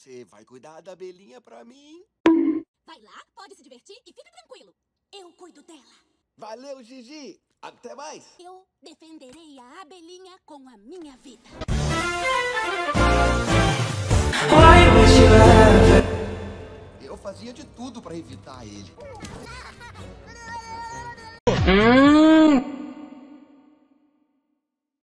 Você vai cuidar da abelhinha pra mim? Vai lá, pode se divertir e fica tranquilo. Eu cuido dela. Valeu, Gigi! Até mais! Eu defenderei a abelhinha com a minha vida. Eu fazia de tudo pra evitar ele.